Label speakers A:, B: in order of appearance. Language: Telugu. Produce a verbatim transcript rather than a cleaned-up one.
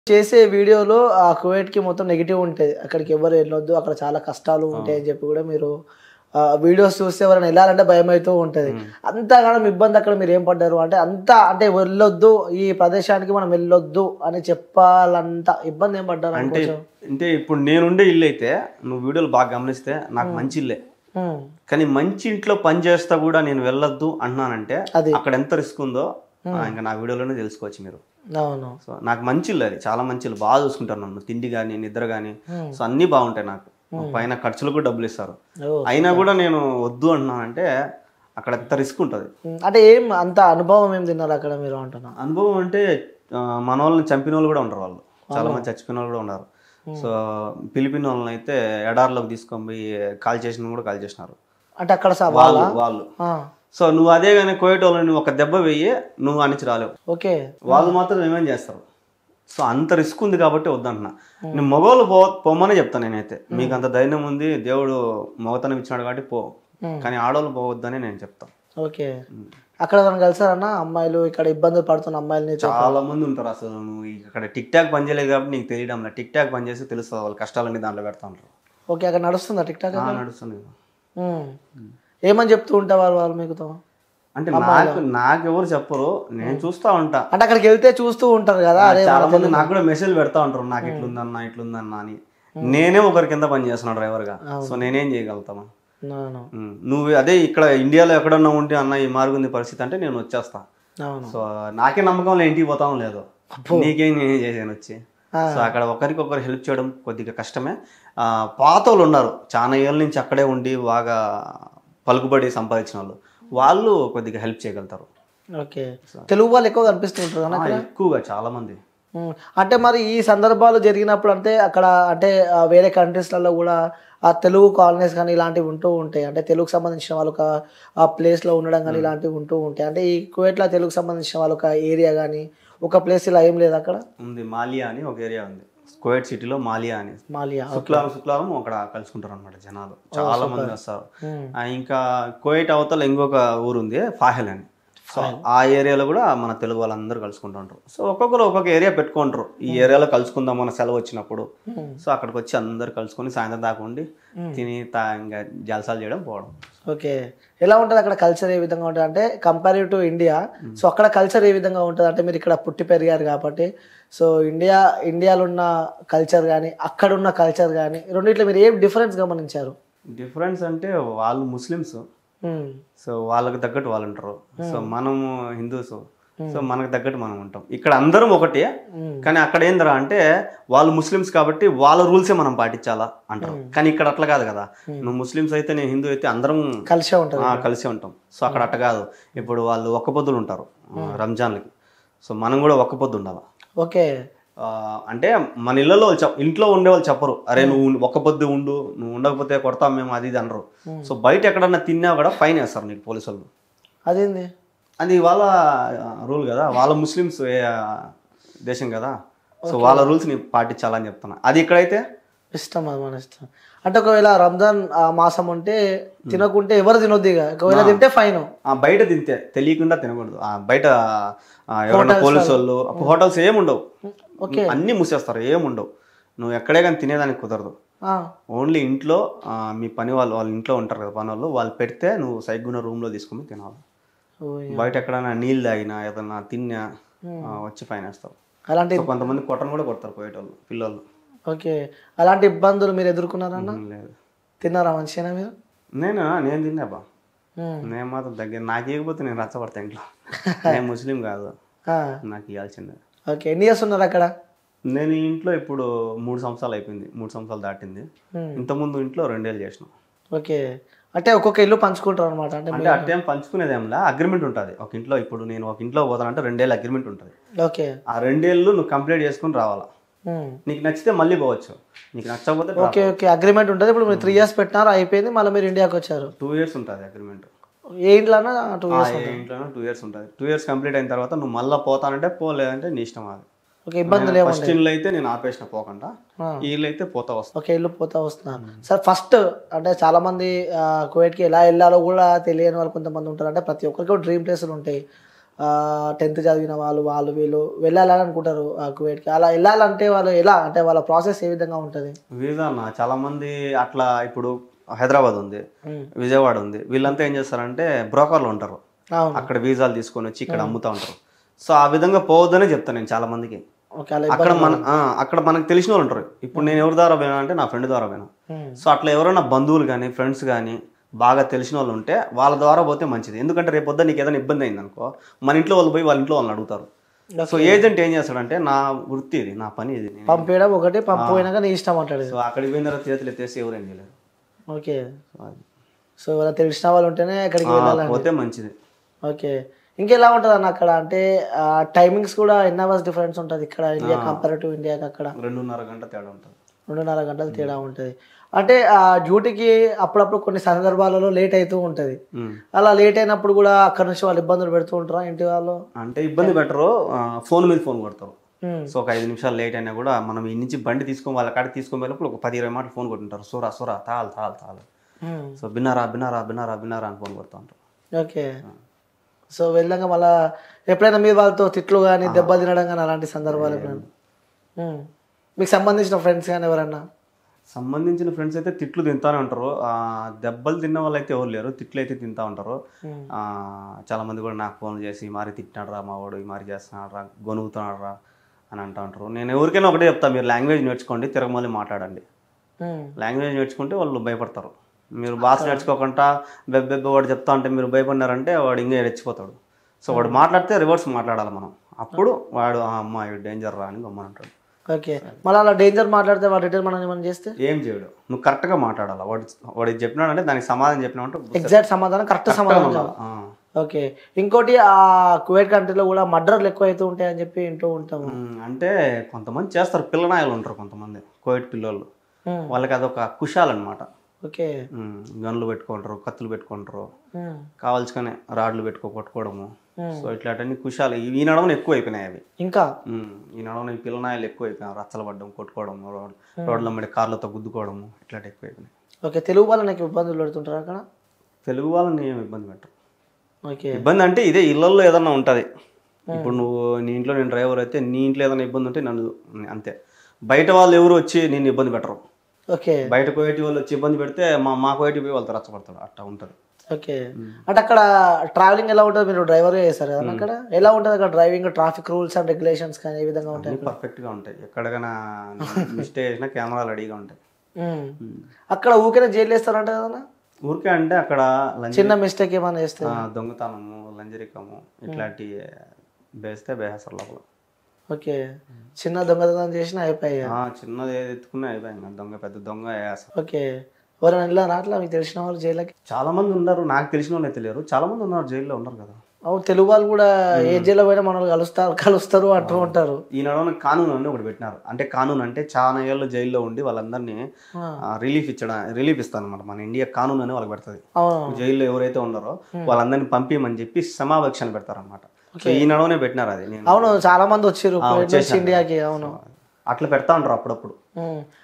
A: చేసే వీడియోలో ఆ కువైట్‌కి మొత్తం నెగెటివ్ ఉంటది. అక్కడికి ఎవరు ఎళ్ళొద్దు. అక్కడ చాలా కష్టాలు ఉంటాయని చెప్పి కూడా మీరు ఆహ్, వీడియోస్ చూస్తే ఎవరైనా ఎళ్ళాలంటే భయమైతూ ఉంటది.
B: హ్మ్.
A: అంతగానం ఇబ్బంది అక్కడ మీరేం పడ్డారు? అంటే అంత అంటే వెళ్ళొద్దు ఈ ప్రదేశానికి మనం వెళ్ళొద్దు అని చెప్పాలంత ఇబ్బంది ఏం పడ్డారు
B: అంటే
A: అనుకోవచ్చు?
B: అంటే ఇప్పుడు నేనుండే ఇల్లైతే నువ్వు వీడియోలు బాగా గమనిస్తే నాకు మంచి ఇల్లే.
A: హ్మ్.
B: కానీ మంచి ఇంట్లో పని చేస్తా కూడా నేను వెళ్ళొద్దు అంటున్నానంటే
A: అది.
B: అక్కడ ఎంత రిస్క్ ఉందో ఆహ్, ఇంకా నా వీడియోలోనే తెలుసుకోవచ్చు మీరు.
A: అవును.
B: సో నాకు మంచి ఇల్లు అది. చాలా మంచి ఇల్లు. బాగా చూసుకుంటారు నన్ను. తిండి గాని, నిద్ర గాని
A: హ్మ్.
B: సో అన్నీ బాగుంటాయి నాకు. పైన ఖర్చులకు కూడా డబ్బులు ఇస్తారు.
A: ఓహ్!
B: అయినా కూడా నేను వద్దు అంటున్నానంటే అక్కడ ఎంత రిస్క్ ఉంటది.
A: హ్మ్. అంటే ఏం అంత అనుభవం ఏం తిన్నారు అక్కడ మీరు అంటున్నా?
B: అనుభవం అంటే ఆహ్, మనోళ్ళని చంపినోళ్ళు కూడా ఉంటారు వాళ్ళు. చాలా మంది చచ్చిపోయిన వాళ్ళు కూడా ఉన్నారు. సో ఫిలిపిన్ వాళ్ళని అయితే ఎడారిలోకి తీసుకొని పోయి కాల్ చేసిన కూడా కాల్ చేసినారు.
A: అంటే అక్కడ స
B: వాళ్ళు
A: వాళ్ళా?
B: వాళ్ళు.
A: ఆ!
B: సో నువ్వు అదే కానీ కోవిడ్ వాళ్ళని ఒక దెబ్బ వెయ్యి నువ్వు అనిచి రాలేవు.
A: ఓకే.
B: వాళ్ళు మాత్రం ఏమేం చేస్తారు. సో అంత రిస్క్ ఉంది కాబట్టి వద్దంటున్నా. నేను మగవాళ్ళు పో పొమ్మనే చెప్తాను నేనైతే. మీకు అంత ధైర్యం ఉంది దేవుడు మగతనం ఇచ్చినాడు కాబట్టి పో. కానీ ఆడవాళ్ళు పోవద్దని నేను చెప్తాను.
A: ఓకే. అక్కడ ఎవరైనా కలిసారన్నా అమ్మాయిలు ఇక్కడ ఇబ్బందులు పడుతున్న అమ్మాయిలని?
B: చాలా మంది ఉంటారు అసలు. నువ్వు ఇక్కడ టిక్ టాక్ పని చేయలేదు కాబట్టి నీకు తెలియడం లేదు. టిక్ టాక్ పని చేస్తే తెలుస్తుంది వాళ్ళ కష్టాలన్నీ దాంట్లో పెడతా ఉంటారు.
A: ఓకే. అక్కడ నడుస్తుందా టిక్ టాక్?
B: ఆ, నడుస్తుంది.
A: హ్మ్. ఏమని చెప్తూ ఉంటారు వాళ్ళు మీకుతో?
B: అంటే నాకు నాకు ఎవరు చెప్పరు, నేను చూస్తూ ఉంటా.
A: అంటే అక్కడికి వెళ్తే చూస్తూ ఉంటారు కదా. అదే
B: చాలా మంది నాకు కూడా మెసేజ్ పెడతా ఉంటారు, నాకు ఇట్లుందన్నా ఇట్లుందన్నా అని. నేనే ఒకరి కింద పని చేస్తున్నాను డ్రైవర్గా. సో నేనేం చేయగలుగుతాను?
A: అవును.
B: ఉమ్, నువ్వు అదే ఇక్కడ ఇండియాలో ఎక్కడన్నా ఉంటే అన్న ఈ మారుగుంది పరిస్థితి అంటే నేను వచ్చేస్తా.
A: అవును.
B: సో నాకే నమ్మకంలో ఇంటికి పోతాం లేదు, నీకేం నేనేం చేసాను వచ్చి. సో అక్కడ ఒకరికొకరు హెల్ప్ చేయడం కొద్దిగా కష్టమే. ఆ, పాత వాళ్ళు ఉన్నారు చాలా ఏళ్ళ నుంచి అక్కడే ఉండి బాగా పలుకుబడి సంపాదించిన వాళ్ళు, వాళ్ళు కొద్దిగా హెల్ప్ చేయగలుగుతారు.
A: ఓకే. తెలుగు వాళ్ళు ఎక్కువ కనిపిస్తూ ఉంటారు కదా
B: ఆ,
A: అక్కడ?
B: ఎక్కువగా చాలా మంది.
A: ఉమ్. అంటే మరి ఈ సందర్భాలు జరిగినప్పుడు అంటే అక్కడ అంటే ఆ, వేరే కంట్రీస్లలో కూడా ఆ తెలుగు కాలనీస్ కానీ ఇలాంటివి ఉంటూ ఉంటాయి. అంటే తెలుగుకు సంబంధించిన వాళ్ళు ఒక ఆ ప్లేస్లో ఉండడం కానీ ఇలాంటివి ఉంటూ ఉంటాయి. అంటే ఈ కువైట్లో తెలుగుకు సంబంధించిన వాళ్ళు ఒక ఏరియా కానీ ఒక ప్లేస్ ఇలా ఏం లేదు అక్కడ?
B: ఉంది, మాలియా అని ఒక ఏరియా ఉంది కువైట్ సిటీలో. మాలియా అని
A: మాలియా.
B: శుక్రవారం శుక్రవారం అక్కడ కలుసుకుంటారు అనమాట జనాలు, చాలా మంది వస్తారు.
A: ఉమ్.
B: ఆ, ఇంకా కువైట్ అవతల ఇంకొక ఊరు ఉంది ఫాహెల్ అని. సో ఆ ఏరియాలో కూడా మన తెలుగు వాళ్ళందరూ కలుసుకుంటూ ఉంటారు. సో ఒక్కొక్కరు ఒక్కొక్క ఏరియా పెట్టుకుంటారు, ఈ ఏరియాలో కలుసుకుందాం మన సెలవు వచ్చినప్పుడు. సో అక్కడికి వచ్చి అందరు కలుసుకొని సాయంత్రం దాకా ఉండి తిని తా ఇంకా జలసాలు చేయడం పోవడం.
A: ఓకే. ఎలా ఉంటుంది అక్కడ కల్చర్ ఏ విధంగా ఉంటుంది అంటే కంపారివ్ టు ఇండియా? సో అక్కడ కల్చర్ ఏ విధంగా ఉంటుంది అంటే మీరు ఇక్కడ పుట్టి పెరిగారు కాబట్టి సో ఇండియా ఇండియాలో ఉన్న కల్చర్ కానీ అక్కడ ఉన్న కల్చర్ కానీ రెండిట్లో మీరు ఏం డిఫరెన్స్ గమనించారు?
B: డిఫరెన్స్ అంటే వాళ్ళు ముస్లిమ్స్,
A: ఉమ్.
B: సో వాళ్ళకి తగ్గట్టు వాళ్ళు ఉంటారు. సో మనము హిందూస్, సో మనకు తగ్గట్టు మనం ఉంటాం. ఇక్కడ అందరం ఒకటే, కానీ అక్కడ ఏందిరా అంటే వాళ్ళు ముస్లిమ్స్ కాబట్టి వాళ్ళ రూల్సే మనం పాటించాలా అంటారు. కానీ ఇక్కడ అట్లా కాదు కదా, నువ్వు ముస్లిమ్స్ అయితే నేను హిందూ అయితే అందరం
A: కలిసే ఉంటుంది.
B: ఆ, కలిసే ఉంటాం. సో అక్కడ అట్ట కాదు. ఇప్పుడు వాళ్ళు ఒక్క పొద్దులు ఉంటారు రంజాన్లకి, సో మనం కూడా ఒక్క పొద్దు ఉండాలి.
A: ఓకే.
B: ఆ, అంటే మన ఇళ్ళలో చెప్ ఇంట్లో ఉండే వాళ్ళు చెప్పరు, అరే నువ్వు ఒక్క పొద్దు ఉండు, నువ్వు ఉండకపోతే కొడతాం మేము అది ఇది అనరు. సో బయట ఎక్కడన్నా తిన్నా కూడా ఫైన్ వేస్తారు నీకు పోలీసు వాళ్ళు.
A: అదేంది?
B: అది వాళ్ళ రూల్ కదా, వాళ్ళ ముస్లిమ్స్ దేశం కదా, సో వాళ్ళ రూల్స్ ని పాటించాలని చెప్తున్నా. అది ఇక్కడైతే
A: ఇష్టం, అది మన ఇష్టం. అంటే ఒకవేళ రంజాన్ ఆ మాసం ఉంటే తినకుంటే ఎవరు తినొద్దు, ఇక ఒకవేళ తింటే ఫైన్.
B: ఆ బయట తింటే తెలియకుండా తినకూడదు. ఆ బయట ఆ, ఎవరైనా పోలీసు వాళ్ళు హోటల్స్ ఏముండవు,
A: ఓకే.
B: అన్నీ మూసేస్తారు, ఏముండవు. నువ్వు ఎక్కడే కానీ తినేదానికి కుదరదు.
A: ఆ.
B: ఓన్లీ ఇంట్లో ఆ, మీ పని వాళ్ళు వాళ్ళ ఇంట్లో ఉంటారు కదా పని వాళ్ళు, వాళ్ళు పెడితే నువ్వు సైగ్గున్న రూమ్లో తీసుకొని తినాలి.
A: ఓయ్.
B: బయట ఎక్కడైనా నీళ్ళు తాగినా ఏదన్నా తిన్నా ఆ, వచ్చి ఫైన్ వేస్తారు.
A: అలాంటి
B: సో కొంతమంది కొట్టను కూడా కొడతారు పోయేటోళ్ళు పిల్లలు.
A: ఓకే. అలాంటి ఇబ్బందులు మీరు ఎదుర్కొన్నారన్న?
B: ఉమ్, లేదు.
A: తిన్నారా మంచిగా మీరు?
B: నేను నేను తిన్నా బా,
A: ఉమ్.
B: నేను మాత్రం దగ్గర నాకు ఇవ్వకపోతే నేను రచ్చబడతా ఇంట్లో. నేను ముస్లిం కాదు,
A: ఆ.
B: నాకు ఇవ్వాల్సిందే.
A: ఓకే. ఎన్ని ఇయర్స్ ఉన్నారు అక్కడ?
B: నేను ఈ ఇంట్లో ఇప్పుడు మూడు సంవత్సరాలు అయిపోయింది, మూడు సంవత్సరాలు దాటింది.
A: ఉమ్.
B: ఇంతకుముందు ఇంట్లో రెండేళ్ళు చేసిన.
A: ఓకే. అంటే ఒక్కొక్క ఇల్లు పంచుకుంటారు అనమాట? అంటే
B: అంటే అట్టేం పంచుకునేదేంలా, అగ్రిమెంట్ ఉంటుంది ఒక ఇంట్లో. ఇప్పుడు నేను ఒక ఇంట్లో పోతానంటే రెండేళ్ళు అగ్రిమెంట్ ఉంటుంది.
A: ఓకే.
B: ఆ రెండేళ్ళు నువ్వు కంప్లీట్ చేసుకుని రావాలా.
A: ఉమ్.
B: నీకు నచ్చితే మళ్ళీ పోవచ్చు, నీకు నచ్చకపోతే
A: ఓకే. ఓకే. అగ్రిమెంట్ ఉంటుంది. ఇప్పుడు మీరు త్రీ ఇయర్స్ పెట్టినారు, అయిపోయింది, మళ్ళీ మీరు ఇండియాకి వచ్చారు.
B: టూ ఇయర్స్ ఉంటుంది అగ్రిమెంట్.
A: ఏ ఇంట్లోనా టూ ఇయర్స్?
B: ఇంట్లోనే టూ ఇయర్స్ ఉంటుంది. టూ ఇయర్స్ కంప్లీట్ అయిన తర్వాత నువ్వు మళ్ళీ పోతానంటే పోలేదంటే నీ ఇష్టం. అది
A: ఓకే. ఇబ్బందులు ఏమో?
B: ఫస్ట్ ఇల్లు అయితే నేను ఆపేసిన పోకుండా, ఈ ఇల్లు అయితే పోతా వస్తా.
A: ఓకే. ఇల్లు పోతా వస్తున్నారు. సార్ ఫస్ట్ అంటే చాలా మంది ఆ, కువైట్కి ఎలా వెళ్ళాలో కూడా తెలియని వాళ్ళు కొంతమంది ఉంటారు. అంటే ప్రతి ఒక్కరికి డ్రీమ్ ప్లేసులు ఉంటాయి. టెన్త్ చదివిన వాళ్ళు వాళ్ళు వీళ్ళు వెళ్ళాలని అనుకుంటారు ఆ కువైట్కి. అలా వెళ్ళాలంటే వాళ్ళు ఎలా అంటే వాళ్ళ ప్రాసెస్ ఏ విధంగా ఉంటుంది?
B: వీసా అన్న చాలా మంది అట్లా ఇప్పుడు హైదరాబాద్ ఉంది, విజయవాడ ఉంది, వీళ్ళంతా ఏం చేస్తారంటే బ్రోకర్లు ఉంటారు,
A: అవును.
B: అక్కడ వీసాలు తీసుకొని వచ్చి ఇక్కడ అమ్ముతా ఉంటారు. సో ఆ విధంగా పోవద్దనే చెప్తాను నేను చాలా మందికి.
A: ఓకే, అలా
B: అక్కడ మన ఆ, అక్కడ మనకు తెలిసిన వాళ్ళు ఉంటారు. ఇప్పుడు నేను ఎవరి ద్వారా పోయినా అంటే నా ఫ్రెండ్ ద్వారా పోయినా. సో అట్లా ఎవరైనా బంధువులు కానీ ఫ్రెండ్స్ కానీ బాగా తెలిసిన వాళ్ళు ఉంటే వాళ్ళ ద్వారా పోతే మంచిది. ఎందుకంటే రేపు పొద్దున్న నీకు ఏదైనా ఇబ్బంది అయింది అనుకో, మన ఇంట్లో వాళ్ళు పోయి వాళ్ళ ఇంట్లో వాళ్ళని అడుగుతారు. సో ఏజెంట్ ఏం చేస్తాడంటే, నా వృత్తి ఇది, నా పని ఇది, నేను-
A: పంపేయడం ఒకటి, పంపిపోయినాక నీ ఇష్టం అంటాడు.
B: సో అక్కడికి పోయిన తర్వాత చేతులు ఎత్తేసి ఎవరేం చేయలేరు.
A: ఓకే,
B: సో అది
A: సో వాళ్ళ తెలిసిన వాళ్ళు ఉంటేనే అక్కడికి
B: ఆ,
A: వెళ్ళాలి.
B: పోతే మంచిది.
A: ఓకే, ఇంకెలా ఉంటుంది అన్న అక్కడ అంటే టైమింగ్స్ కూడా ఎన్ని అవర్స్ డిఫరెన్స్ ఉంటుంది ఇక్కడ ఇండియా కంపారిటివ్ ఇండియాకి? అక్కడ
B: రెండున్నర గంట తేడా ఉంటుంది.
A: రెండున్నర గంటలు తేడా ఉంటుంది. అంటే ఆ డ్యూటీకి అప్పుడప్పుడు కొన్ని సందర్భాలలో లేట్ అవుతూ ఉంటుంది.
B: ఉమ్.
A: అలా లేట్ అయినప్పుడు కూడా అక్కడ నుంచి వాళ్ళు ఇబ్బందులు పెడుతూ ఉంటారా ఇంటి వాళ్ళు?
B: అంటే ఇబ్బంది పెట్టరు, ఫోన్ మీద ఫోన్ కొడతారు.
A: ఉమ్.
B: సో ఒక ఐదు నిమిషాలు లేట్ అయినా కూడా మనం ఈ నుంచి బండి తీసుకొని వాళ్ళ కాడికి తీసుకొని వెళ్ళినప్పుడు ఒక పది ఇరవై మాటలు ఫోన్ కొట్టుంటారు. సూరా సూరా తాల్ తాల్ తాల్.
A: ఉమ్.
B: సో బిన్నారా బిన్నారా బిన్నారా బిన్నారా అని ఫోన్ కొడుతూ ఉంటారు.
A: ఓకే, సో వెళ్ళాక మళ్ళా ఎప్పుడైనా మీరు వాళ్ళతో తిట్లు కానీ దెబ్బ తినడం కానీ అలాంటి సందర్భాలు ఎప్పుడైనా? ఉమ్. మీకు సంబంధించిన ఫ్రెండ్స్ కానీ ఎవరన్నా?
B: సంబంధించిన ఫ్రెండ్స్ అయితే తిట్లు తింటానే ఉంటారు. ఆ, దెబ్బలు తిన్న వాళ్ళు అయితే ఎవరు లేరు, తిట్లు అయితే తింటా ఉంటారు. ఆ, చాలా మంది కూడా నాకు ఫోన్ చేసి ఈ మారి తిట్టినాడు రా మా వాడు, ఈ మారి చేస్తున్నాడు రా, గొనుగుతున్నాడు రా అని అంటూ ఉంటారు. నేను ఎవరికైనా ఒకటే చెప్తాను, మీరు లాంగ్వేజ్ నేర్చుకోండి, తిరగమల్లి మాట్లాడండి.
A: ఉమ్.
B: లాంగ్వేజ్ నేర్చుకుంటే వాళ్ళు భయపడతారు. మీరు భాష నేర్చుకోకుండా బెబ్బెబ్బ వాడు చెప్తా ఉంటే మీరు భయపడినారంటే వాడు ఇంకా రెచ్చిపోతాడు. సో వాడు మాట్లాడితే రివర్స్ మాట్లాడాలి మనం, అప్పుడు వాడు ఆ అమ్మాయి డేంజర్ రా అని గమ్మనంటాడు.
A: ఓకే, మళ్ళీ అలా డేంజర్ మాట్లాడితే వాడు రిటర్న్ మనం ఏమైనా చేస్తే
B: ఏం చేయడు, నువ్వు కరెక్ట్గా మాట్లాడాలి. వాడు వాడు చెప్పినాడంటే దానికి సమాధానం చెప్పినామంటే
A: ఎగ్జాక్ట్ సమాధానం, కరెక్ట్ సమాధానం కావాలి.
B: ఆ.
A: ఓకే, ఇంకోటి ఆ కువైట్ కంట్రీలో కూడా మర్డర్లు ఎక్కువ అవుతూ ఉంటాయని చెప్పి వింటూ ఉంటాము.
B: ఉమ్, అంటే కొంతమంది చేస్తారు, పిల్లనాయలు ఉంటారు కొంతమంది కోవిడ్ పిల్లలు,
A: ఉమ్.
B: వాళ్ళకి అదొక కుషాలన్నమాట.
A: ఓకే.
B: గన్లు పెట్టుకుంటారు, కత్తులు పెట్టుకుంటారు,
A: ఉమ్.
B: కావాల్సుకనే రాడ్లు పెట్టుకో కొట్టుకోవడము.
A: ఉమ్.
B: సో ఇట్లాంటివన్నీ కుషాలు ఈ నడవన ఎక్కువ అయిపోయినాయి అవి.
A: ఇంకా
B: ఉమ్, ఈ నడవన ఈ పిల్లనాయలు ఎక్కువ అయిపోయినాయి, రచ్చలు పడ్డం, కొట్టుకోవడం, రోడ్ రోడ్ల మీద కార్లతో గుద్దుకోవడము, ఇట్లాంటి ఎక్కువ అయిపోయినాయి.
A: ఓకే, తెలుగు వాళ్ళు నాకు ఇబ్బందులు పెడుతుంటారు అక్కడ?
B: తెలుగు వాళ్ళని ఏమి ఇబ్బంది పెట్టరు.
A: ఓకే.
B: ఇబ్బంది అంటే ఇదే ఇళ్ళల్లో ఏదన్నా ఉంటుంది. ఇప్పుడు నువ్వు నీ ఇంట్లో నేను డ్రైవర్ అయితే నీ ఇంట్లో ఏదైనా ఇబ్బంది ఉంటే నన్ను అంతే. బయట వాళ్ళు ఎవరు వచ్చి నేను ఇబ్బంది పెట్టరు.
A: ఓకే.
B: బయట కోయటి వాళ్ళు వచ్చి ఇబ్బంది పెడితే మా మా కోయటి పోయి వాళ్ళతో రచ్చపడతాడు, అట్లా ఉంటుంది.
A: ఓకే, అంటే అక్కడ ట్రావెలింగ్ ఎలా ఉంటుంది? మీరు డ్రైవర్ చేస్తారు కదా అక్కడ, ఎలా ఉంటుంది అక్కడ driving, traffic rules and regulations కానీ ఏ విధంగా ఉంటాయి?
B: పర్ఫెక్ట్గా ఉంటాయి, ఎక్కడికైనా మిస్టేక్ చేసినా కెమెరాలు రెడీగా ఉంటాయి.
A: ఉమ్. అక్కడ ఊరికే జైలు వేస్తారంట కదా?
B: ఊరికే అంటే అక్కడ లంచ్
A: చిన్న మిస్టేక్ ఏమైనా చేస్తే?
B: దొంగతనము, లంజరికము ఇట్లాంటి వేస్తే బేహసర్ లోపల.
A: ఓకే, చిన్న దొంగతనం చేసినా అయిపోయాయి.
B: ఆ, చిన్నది ఏది ఎత్తుకున్నా అయిపోయింది, దొంగ పెద్ద దొంగ వేస్తారు.
A: ఓకే, ఎవరైనా వెళ్ళారా అట్లా మీకు తెలిసిన వాళ్ళు జైలుకి?
B: చాలా మంది ఉన్నారు, నాకు తెలిసిన వాళ్ళు అయితే లేరు, చాలా మంది ఉన్నారు జైల్లో ఉన్నారు కదా.
A: అవును, తెలుగు వాళ్ళు కూడా ఏ జైల్లో పోయినా మనల్ని కలుస్తారు కలుస్తారు అంటూ ఉంటారు.
B: ఈ నడవన కానూన్ అని ఒకటి పెట్టినారు. అంటే కానూన్ అంటే చాలా ఏళ్ళు జైల్లో ఉండి వాళ్ళందరినీ రిలీఫ్ ఇచ్చడం, రిలీఫ్ ఇస్తాను అనమాట. మన ఇండియా కానూన్ అని వాళ్ళకి పెడుతుంది.
A: అవును,
B: జైల్లో ఎవరైతే ఉన్నారో వాళ్ళందరినీ పంపిమని చెప్పి సమావేక్షాన్ని పెడతారు అనమాట. సో ఈ నడవనే పెట్టినారు అది. నేను
A: అవును, చాలా మంది వచ్చారు ఇండియాకి. అవును,
B: అట్లా పెడతా ఉంటారు అప్పుడప్పుడు.
A: ఉమ్.